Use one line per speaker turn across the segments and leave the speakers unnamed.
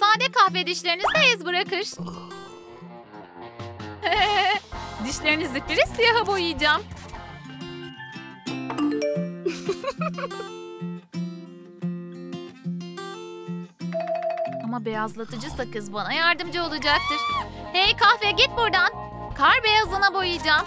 Sade kahve dişlerinizi ez bırakır. Dişlerini zifiri siyaha boyayacağım. Ama beyazlatıcı sakız bana yardımcı olacaktır. Hey kahve git buradan. Kar beyazına boyayacağım.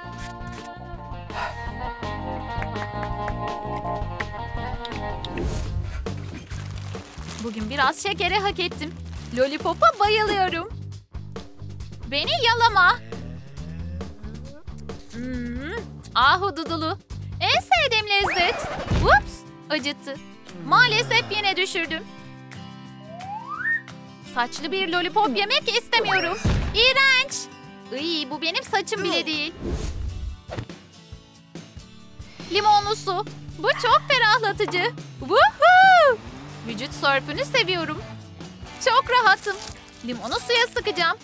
Bugün biraz şekeri hak ettim. Lollipop'a bayılıyorum. Beni yalama. Ahududulu. En sevdiğim lezzet. Ups, acıttı. Maalesef yine düşürdüm. Saçlı bir lollipop yemek istemiyorum. İğrenç. Iy, bu benim saçım bile değil. Limonlu su. Bu çok ferahlatıcı. Woohoo! Vücut sörpünü seviyorum. Çok rahatım. Limonu suya sıkacağım.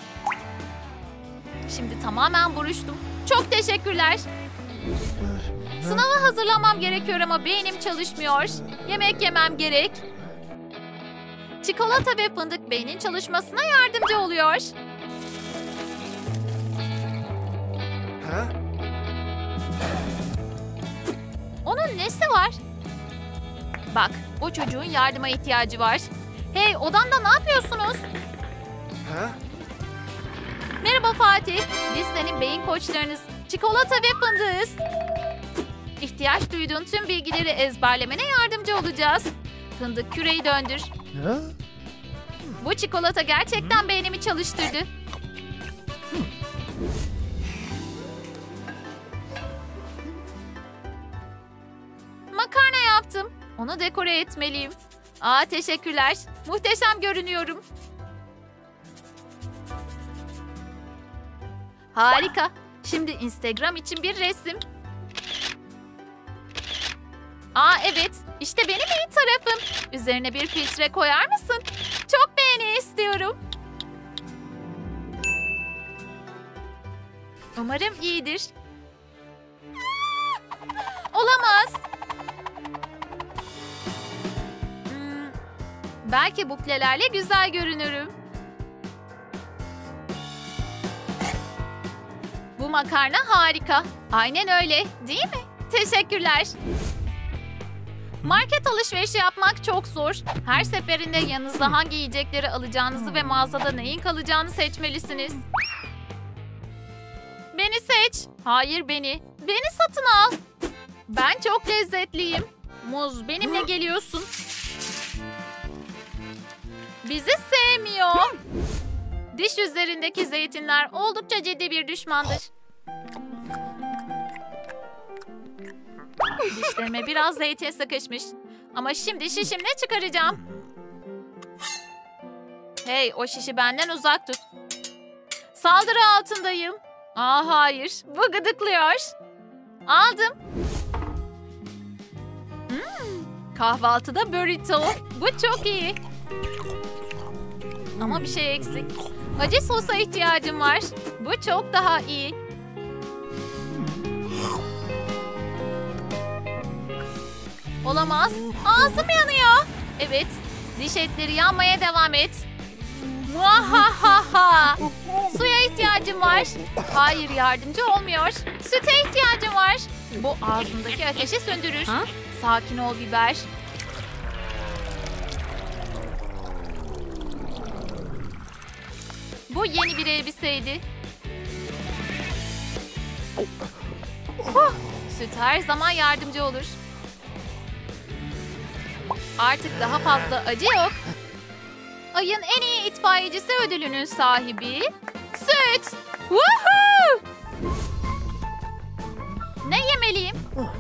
Şimdi tamamen buruştum. Çok teşekkürler. Sınava hazırlanmam gerekiyor ama beynim çalışmıyor. Yemek yemem gerek. Çikolata ve fındık beynin çalışmasına yardımcı oluyor. Onun nesi var? Bak, o çocuğun yardıma ihtiyacı var. Hey, odamda ne yapıyorsunuz? Merhaba Fatih. Biz senin beyin koçlarınız. Çikolata ve fındığız. İhtiyaç duyduğun tüm bilgileri ezberlemene yardımcı olacağız. Fındık küreyi döndür. Bu çikolata gerçekten beynimi çalıştırdı. Makarna yaptım. Onu dekore etmeliyim. Teşekkürler. Muhteşem görünüyorum. Harika. Şimdi Instagram için bir resim. Evet. İşte benim iyi tarafım. Üzerine bir filtre koyar mısın? Çok beğeni istiyorum. Umarım iyidir. Olamaz. Belki buklelerle güzel görünürüm. Bu makarna harika. Aynen öyle, değil mi? Teşekkürler. Market alışverişi yapmak çok zor. Her seferinde yanınızda hangi yiyecekleri alacağınızı ve mağazada neyin kalacağını seçmelisiniz. Beni seç. Hayır beni. Beni satın al. Ben çok lezzetliyim. Muz, benimle geliyorsun. Bizi sevmiyor. Diş üzerindeki zeytinler oldukça ciddi bir düşmandır. Dişlerime biraz zeytin sıkışmış. Ama şimdi şişimle çıkaracağım. Hey, o şişi benden uzak tut. Saldırı altındayım. Hayır, bu gıdıklıyor. Aldım. Kahvaltıda burrito. Bu çok iyi. Ama bir şey eksik. Acı sosa ihtiyacım var. Bu çok daha iyi. Olamaz. Ağzım yanıyor. Evet. Diş etleri yanmaya devam et. Muahahaha. Suya ihtiyacım var. Hayır, yardımcı olmuyor. Süte ihtiyacım var. Bu ağzındaki ateşi söndürür. Sakin ol biber. Bu yeni bir elbiseydi. Süt her zaman yardımcı olur. Artık daha fazla acı yok. Ayın en iyi itfaiyecisi ödülünün sahibi süt. Woohoo! Ne yemeliyim?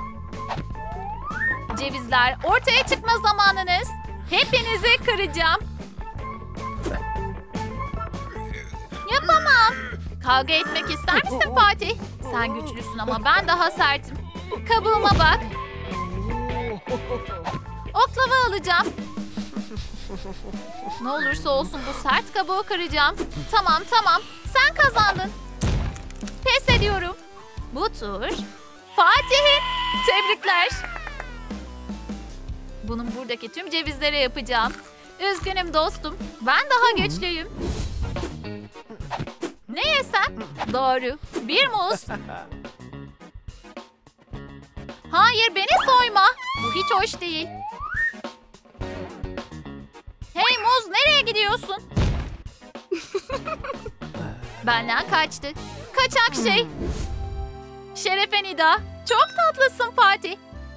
Cevizler, ortaya çıkma zamanınız. Hepinizi kıracağım. Yapamam. Kavga etmek ister misin Fatih? Sen güçlüsün ama ben daha sertim. Kabuğuma bak. Oklava alacağım. Ne olursa olsun bu sert kabuğu kıracağım. Tamam. Sen kazandın. Pes ediyorum. Bu tur Fatih'in. Tebrikler. Bunun buradaki tüm cevizlere yapacağım. Üzgünüm dostum. Ben daha güçlüyüm. Ne yesem? Doğru. Bir muz. Hayır, beni soyma. Bu hiç hoş değil. Hey muz, nereye gidiyorsun? Benden kaçtı. Kaçak şey. Şerefe Nida. Çok tatlısın Fatih.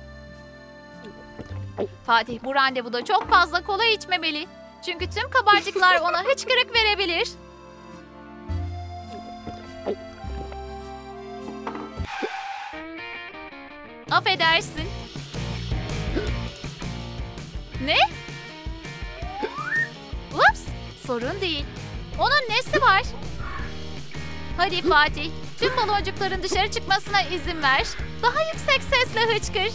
Fatih bu randevuda çok fazla kola içmemeli. Çünkü tüm kabarcıklar ona hıçkırık verebilir. Affedersin. Ne? Ups, sorun değil. Onun nesi var? Hadi Fatih, tüm baloncukların dışarı çıkmasına izin ver. Daha yüksek sesle hıçkır.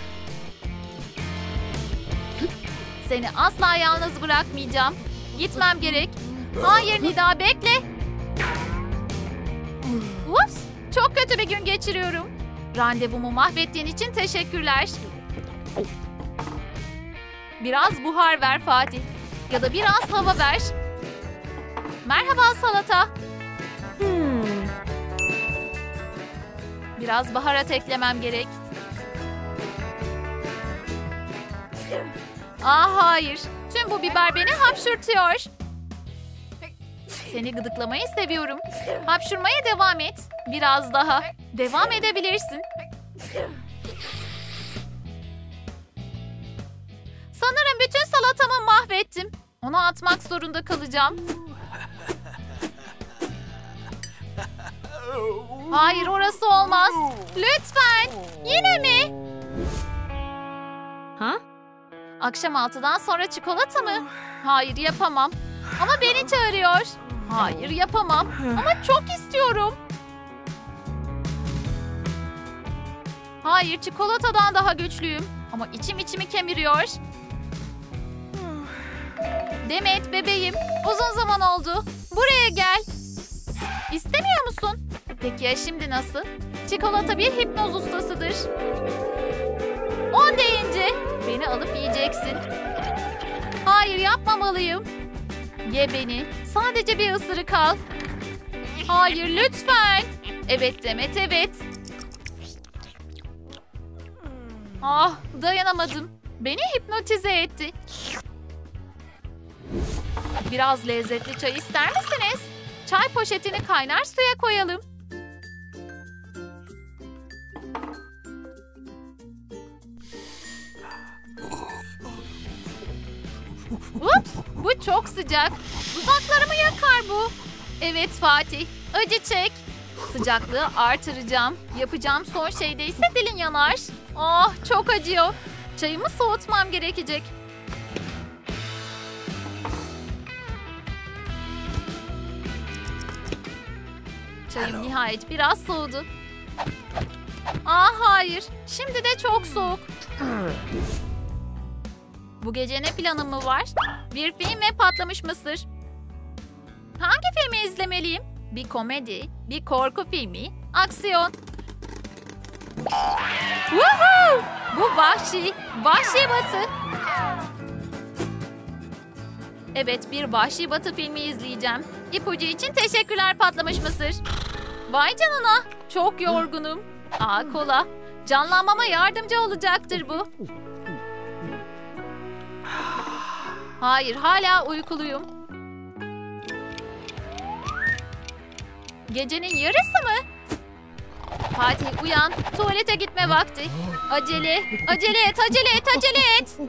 Seni asla yalnız bırakmayacağım. Gitmem gerek. Hayır Nida, bekle. Ups, çok kötü bir gün geçiriyorum. Randevumu mahvettiğin için teşekkürler. Biraz buhar ver Fatih. Ya da biraz hava ver. Merhaba salata. Biraz baharat eklemem gerek. Hayır. Tüm bu biber beni hapşırtıyor. Seni gıdıklamayı seviyorum. Hapşırmaya devam et. Biraz daha. Devam edebilirsin. Sanırım bütün salatamı mahvettim. Onu atmak zorunda kalacağım. Hayır, orası olmaz. Lütfen. Yine mi?
Ha?
Akşam 6'dan sonra çikolata mı? Hayır, yapamam. Ama beni çağırıyor. Hayır, yapamam. Ama çok istiyorum. Hayır, çikolatadan daha güçlüyüm. Ama içimi kemiriyor. Demet bebeğim, uzun zaman oldu. Buraya gel. İstemiyor musun? Peki ya şimdi nasıl? Çikolata bir hipnoz ustasıdır. 10 deyince beni alıp yiyeceksin. Hayır, yapmamalıyım. Ye beni. Sadece bir ısırık al. Hayır, lütfen. Evet Demet, evet. Dayanamadım. Beni hipnotize etti. Biraz lezzetli çay ister misiniz? Çay poşetini kaynar suya koyalım. Ups, bu çok sıcak. Dudaklarımı yakar bu. Evet Fatih, acı çek. Sıcaklığı artıracağım. Yapacağım son şeyde ise dilin yanar. Çok acıyor. Çayımı soğutmam gerekecek. Çayım nihayet biraz soğudu. Hayır, şimdi de çok soğuk. Bu gece ne planım mı var? Bir film ve patlamış mısır. Hangi filmi izlemeliyim? Bir komedi, bir korku filmi, aksiyon. Woohoo! Bu vahşi, vahşi batı. Evet, bir vahşi batı filmi izleyeceğim. İpucu için teşekkürler patlamış mısır. Vay canına, çok yorgunum. Kola. Canlanmama yardımcı olacaktır bu. Hayır, hala uykuluyum. Gecenin yarısı mı? Fatih uyan, tuvalete gitme vakti. Acele, acele et, acele et, acele et.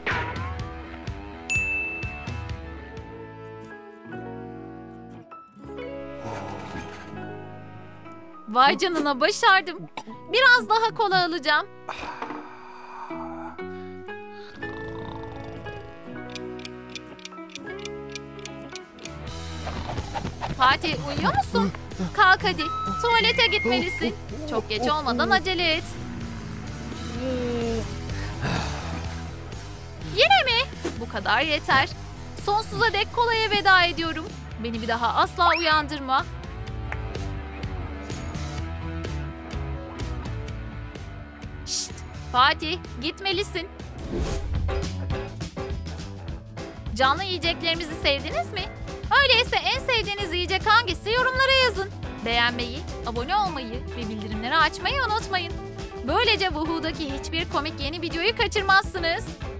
Vay canına, başardım. Biraz daha kola alacağım. Fatih uyuyor musun? Kalk hadi. Tuvalete gitmelisin. Çok geç olmadan acele et. Yine mi? Bu kadar yeter. Sonsuza dek kolaya veda ediyorum. Beni bir daha asla uyandırma. Şşt, Fatih, gitmelisin. Canlı yiyeceklerimizi sevdiniz mi? Öyleyse en sevdiğiniz yiyecek hangisi yorumlara yazın. Beğenmeyi, abone olmayı ve bildirimleri açmayı unutmayın. Böylece Woohoo'daki hiçbir komik yeni videoyu kaçırmazsınız.